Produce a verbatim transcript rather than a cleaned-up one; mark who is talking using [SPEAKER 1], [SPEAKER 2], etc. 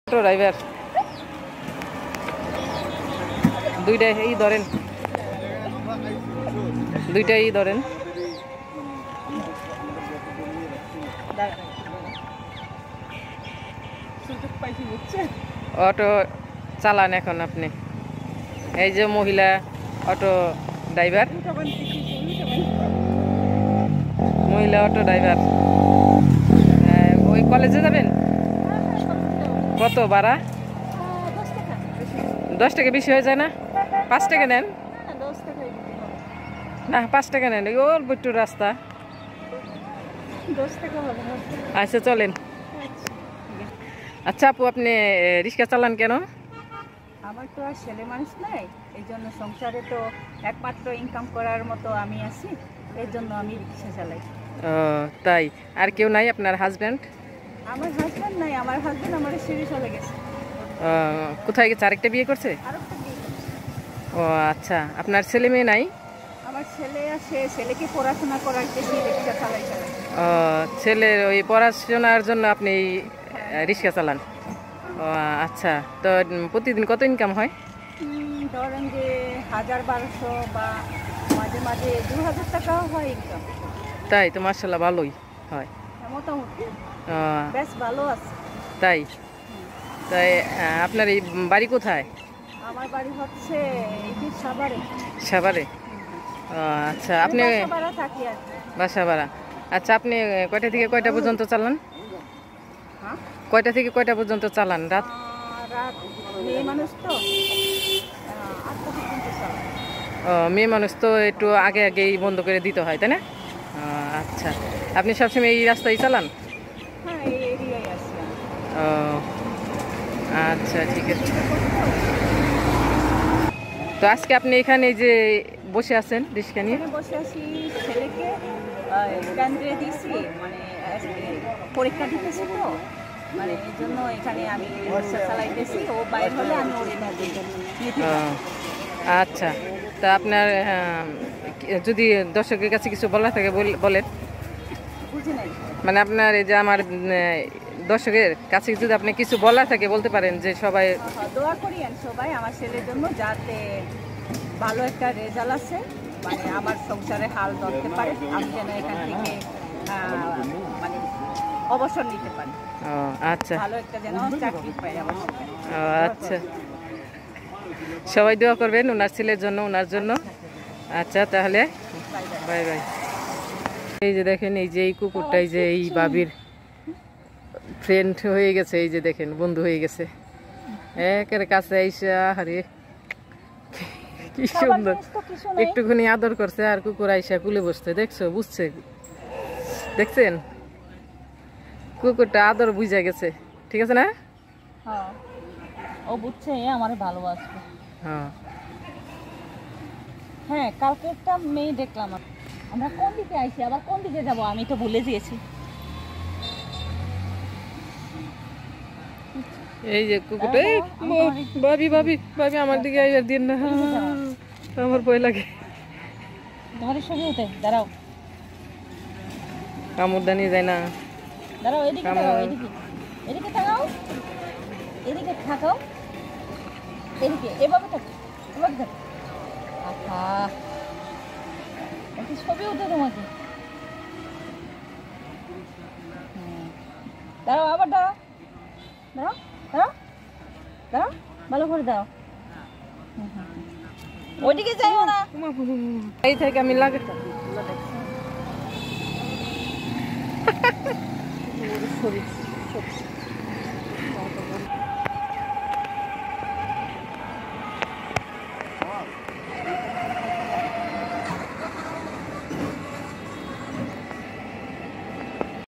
[SPEAKER 1] auto driver দুইটাই এই ধরেন দুইটাই ধরেন অটো চালান এখন আপনি এই যে মহিলা অটো ড্রাইভার মহিলা অটো ড্রাইভার ওই কলেজে যাবেন কত ভাড়া দশ টাকা বেশি হয়ে যায় না পাঁচ টাকা নেন না পাঁচ টাকা নেন ওই অল্প একটু রাস্তা আচ্ছা চলেন আচ্ছা আপু আপনি রিক্সা চালান কেন
[SPEAKER 2] আমার তো আর ছেলে মানুষ নাই এই জন্য সংসারে তো একমাত্র ইনকাম করার মতো আমি আছি এর জন্য আমি রিক্সা চালাই
[SPEAKER 1] ও তাই আর কেউ নাই আপনার হাজব্যান্ড
[SPEAKER 2] আমার হাজব্যান্ড নাই আমার হাজব্যান্ড আমার ছেড়ে চলে গেছে
[SPEAKER 1] কোথায় গেছে আরেকটা বিয়ে করছে
[SPEAKER 2] আরেকটা বিয়ে করছে
[SPEAKER 1] ও আচ্ছা আপনার ছেলে মেয়ে নাই
[SPEAKER 2] আমার ছেলে আছে ছেলেকে পড়াশোনা করাইতেছি রিক্সা চালাই চালাই
[SPEAKER 1] ও ছেলের ওই পড়াশোনার জন্য আপনি রিক্সা চালান ও আচ্ছা তো প্রতিদিন কত ইনকাম হয়
[SPEAKER 2] ধরেন যে হাজার বারোশো বা মাঝে মাঝে দু হাজার টাকাও হয় ইনকাম
[SPEAKER 1] তাই তো মাশাআল্লাহ ভালোই হয়
[SPEAKER 2] মোটামুটি বেশ ভালো আছে
[SPEAKER 1] তাই তাই আপনার এই বাড়ি কোথায়
[SPEAKER 2] আমার বাড়ি হচ্ছে এই সাভারে
[SPEAKER 1] সাভারে আচ্ছা আপনি
[SPEAKER 2] বাসাভাড়া থাকি আর
[SPEAKER 1] বাসা ভাড়া আচ্ছা আপনি কয়টা থেকে কয়টা পর্যন্ত চালান
[SPEAKER 2] হ্যাঁ
[SPEAKER 1] কয়টা থেকে কয়টা পর্যন্ত চালান রাত
[SPEAKER 2] রাত মেয়ে মানুষ তো আটটা পর্যন্ত চালাই
[SPEAKER 1] ও মেয়ে মানুষ তো একটু আগে আগেই বন্ধ করে দিতে হয় তাই না আচ্ছা আপনি সবসময় এই রাস্তায় চালান
[SPEAKER 2] হ্যাঁ এই এরিয়ায় আছি
[SPEAKER 1] ও আচ্ছা ঠিক আছে তো আজকে আপনি এখানে যে বসে আছেন রিক্সা নিয়ে
[SPEAKER 2] বসে আছি ছেলেকে কেন্দ্রে দিয়েছি মানে পরীক্ষা দিতেছি তো মানে এই জন্য এখানে আমি রিক্সা চালাইতেছি ও বাইরে হলে আমি ওর
[SPEAKER 1] আচ্ছা তা আপনার যদি দর্শকের কাছে কিছু বলার থাকে বলেন মানে আপনার এই যে আমার দর্শকের কাছে যদি আপনি কিছু বলার থাকে বলতে পারেন যে সবাই
[SPEAKER 2] দোয়া করিয়েন সবাই আমার ছেলের জন্য যাতে ভালো একটা রেজাল্ট আছে মানে আমার সংসারে হাল ধরতে পারে আমি যেন এখান থেকে মানে অবসর নিতে পারি
[SPEAKER 1] ও আচ্ছা
[SPEAKER 2] ভালো একটা যেন চাকরি পাই আমার
[SPEAKER 1] ও আচ্ছা সবাই দোয়া করবেন ওনার ছেলের জন্য ওনার জন্য আচ্ছা তাহলে বাই বাই এই যে দেখেন এই যে এই কুকুরটাই যে এই বাবির ফ্রেন্ড হয়ে গেছে এই যে দেখেন বন্ধু হয়ে গেছে একের কাছে আইসা আরে কি সুন্দর একটুখানি আদর করছে আর কুকুর আইসা কুলে বসছে দেখছো বুঝছে দেখছেন কুকুরটা আদর বুঝা গেছে ঠিক আছে না
[SPEAKER 2] ও বুঝছে আমার ভালোবাসবে
[SPEAKER 1] হ্যাঁ
[SPEAKER 2] হ্যাঁ কালকে একটা মেয়ে দেখলাম আমরা কোন দিকে আইছি আবার কোন দিকে যাব আমি তো ভুলে গিয়েছি
[SPEAKER 1] এই যে কুকুরটা এই ভাবি ভাবি ভাবি আমার দিকে আইবার দিন না আমার ভয় লাগে
[SPEAKER 2] তোমার সঙ্গে হতে দাঁড়াও
[SPEAKER 1] কামড় দানি যায় না
[SPEAKER 2] দাঁড়াও এদিকে দাঁড়াও এদিকে এদিকে তাকাও এদিকে থাকো এদিকে এভাবে থাকো এভাবে থাকো আহা একটু ছবি উঠে তোমাকে দাঁড়াও আবার দাঁড়াও দাঁড়াও দাঁড়াও দাঁড়াও ভালো করে দাও ওইদিকে যাইও না
[SPEAKER 1] এই থেকে আমি লাগে
[SPEAKER 2] শরীর